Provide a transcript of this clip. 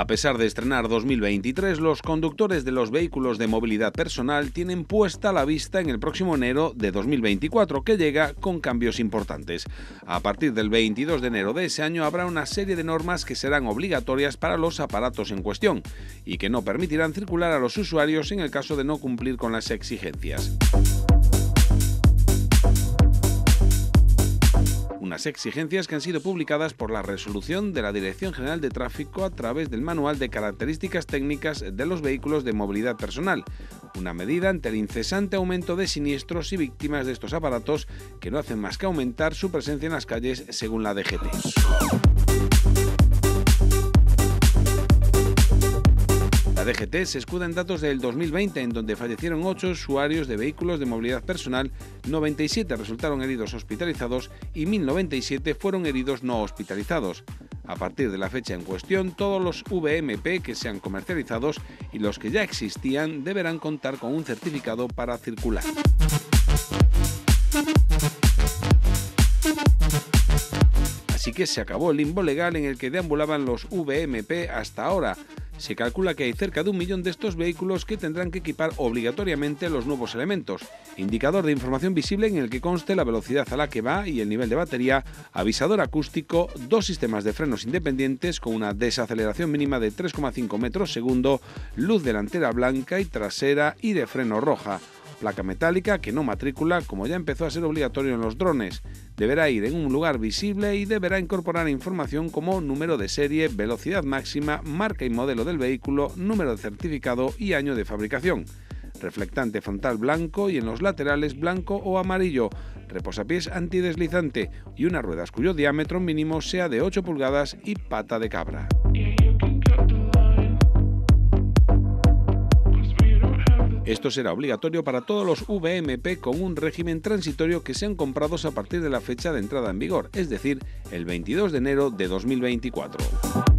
A pesar de estrenar 2023, los conductores de los vehículos de movilidad personal tienen puesta la vista en el próximo enero de 2024, que llega con cambios importantes. A partir del 22 de enero de ese año habrá una serie de normas que serán obligatorias para los aparatos en cuestión y que no permitirán circular a los usuarios en el caso de no cumplir con las exigencias. Unas exigencias que han sido publicadas por la resolución de la Dirección General de Tráfico a través del Manual de Características Técnicas de los Vehículos de Movilidad Personal, una medida ante el incesante aumento de siniestros y víctimas de estos aparatos que no hacen más que aumentar su presencia en las calles, según la DGT. La DGT se escuda en datos del 2020, en donde fallecieron 8 usuarios de vehículos de movilidad personal, 97 resultaron heridos hospitalizados y 1097 fueron heridos no hospitalizados. A partir de la fecha en cuestión, todos los VMP que sean comercializados y los que ya existían deberán contar con un certificado para circular. Así que se acabó el limbo legal en el que deambulaban los VMP hasta ahora. Se calcula que hay cerca de 1 millón de estos vehículos que tendrán que equipar obligatoriamente los nuevos elementos: indicador de información visible en el que conste la velocidad a la que va y el nivel de batería, avisador acústico, 2 sistemas de frenos independientes con una desaceleración mínima de 3,5 metros segundo, luz delantera blanca y trasera y de freno roja, placa metálica que no matrícula, como ya empezó a ser obligatorio en los drones. Deberá ir en un lugar visible y deberá incorporar información como número de serie, velocidad máxima, marca y modelo del vehículo, número de certificado y año de fabricación. Reflectante frontal blanco y en los laterales blanco o amarillo, reposapiés antideslizante y unas ruedas cuyo diámetro mínimo sea de 8 pulgadas y pata de cabra. Esto será obligatorio para todos los VMP con un régimen transitorio que sean comprados a partir de la fecha de entrada en vigor, es decir, el 22 de enero de 2024.